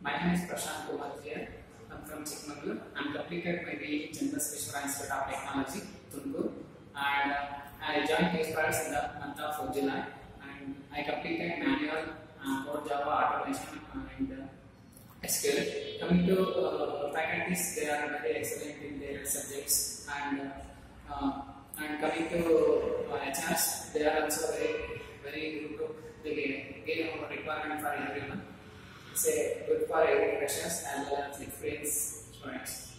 My name is Prashant Kumar here. I'm from Chikmagalur. I'm completed my BE in General Special Institute of Technology, Tungur, and I joined Case Products in the month of July. And I completed manual, core Java, automation, and SQL. Coming to faculties, they are very excellent in their subjects, and coming to HRs, they are also very good to they give a requirement for everyone. It's good for every freshers as well as experienced students.